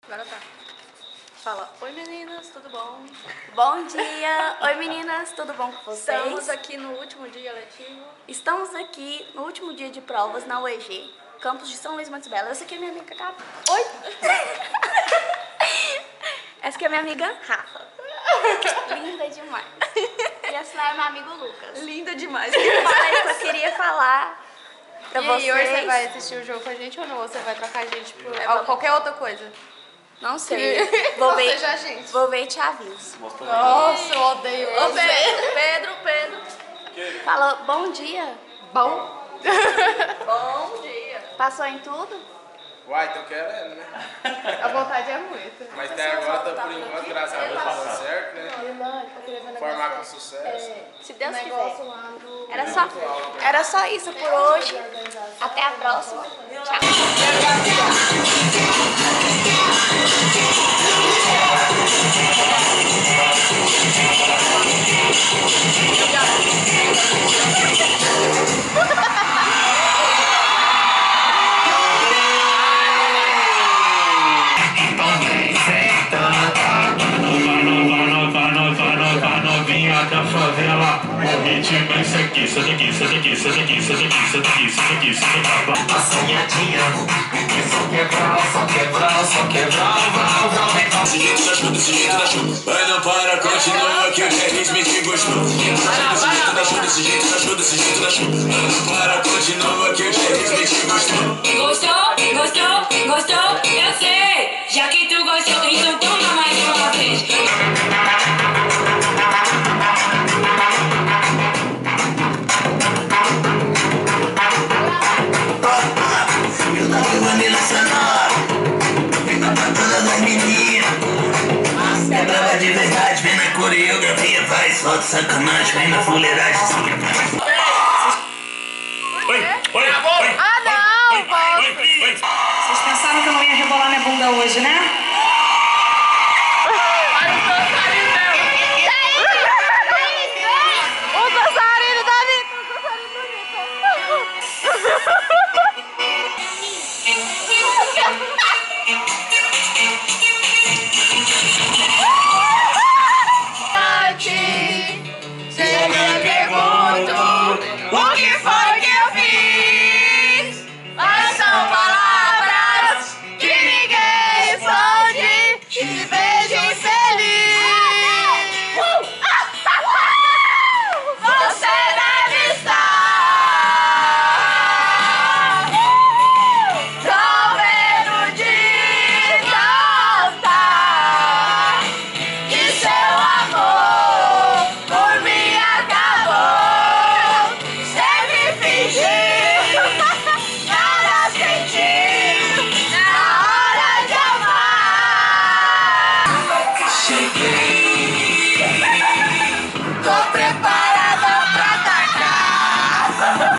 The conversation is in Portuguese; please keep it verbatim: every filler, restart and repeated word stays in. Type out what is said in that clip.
Agora tá. Fala, oi meninas, tudo bom? Bom dia! Oi meninas, tudo bom com vocês? Estamos aqui no último dia letivo. Estamos aqui no último dia de provas na U E G, campus de São Luís Montes Belos. Essa aqui é minha amiga Gabi. Oi! Essa aqui é minha amiga Rafa. Linda demais. E essa lá é meu amigo Lucas. Linda demais. Eu falei que eu queria falar pra e vocês. E hoje você vai assistir o jogo com a gente ou não? Ou você vai trocar a gente por É, é, qualquer outra coisa? Não sei. Vou ver, seja a gente. vou ver e te aviso. Nossa, eu odeio Ô você. Pedro, Pedro, Pedro. Fala, bom dia. Bom? Bom dia. Passou em tudo? Uai, tô querendo, né? A vontade é muita. Mas até agora, tá, por enquanto, graças a Deus, tá dando certo, né? Formar com sucesso. Se Deus quiser. Negócio lá do... Era só, era só isso por hoje. Até a próxima. Tchau. Da favela, o ritmo é isso aqui, isso daqui, isso daqui, isso daqui, isso daqui, isso daqui, isso daqui, isso daqui. Assanhadinha, só quebrar, só quebrar, só quebrar, vrau, vrau, vem cá. Desse jeito da chuva, desse jeito da chuva. Vai não para, continua que o Jerry's me te gostou. Desse jeito da chuva, desse jeito da chuva, desse jeito da chuva. Vai não para, continua que o Jerry's me te gostou. Gostou, gostou, gostou, eu sei. Já que tu gostou, então toma mais uma vez. É brava de verdade, vem na coreografia, vai, solta sacanagem, vem na fuleiragem. Oi, oi, oi. Ah, não! Oi, oi, oi. Vocês pensaram que eu não ia rebolar minha bunda hoje, né? O dançarino da Anitta! O dançarino da Anitta!